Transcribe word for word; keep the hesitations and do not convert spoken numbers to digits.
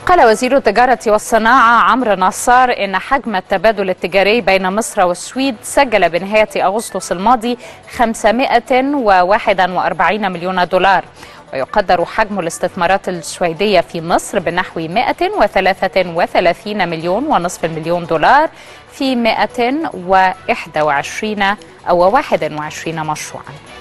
قال وزير التجارة والصناعة عمرو نصار إن حجم التبادل التجاري بين مصر والسويد سجل بنهاية أغسطس الماضي خمسمائة وواحد وأربعين مليون دولار، ويقدر حجم الاستثمارات السويدية في مصر بنحو مائة وثلاثة وثلاثين مليون ونصف المليون دولار في مائة وواحد وعشرين أو واحد وعشرين مشروعا.